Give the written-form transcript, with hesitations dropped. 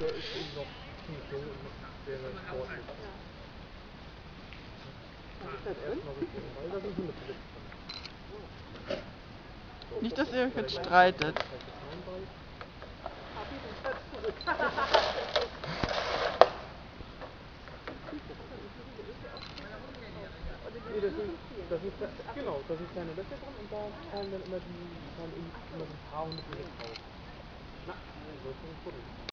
Mutter ist eben noch ziemlich jung und sehr, sehr sportlich. Was ist da drin? Weil da sind Hundepellets drin. Nicht, dass ihr euch jetzt streitet. Nee, genau, da sind kleine Löcher drin und da fallen dann immer so ein paar Hundepellets raus. Na, so ist ein Fuddel.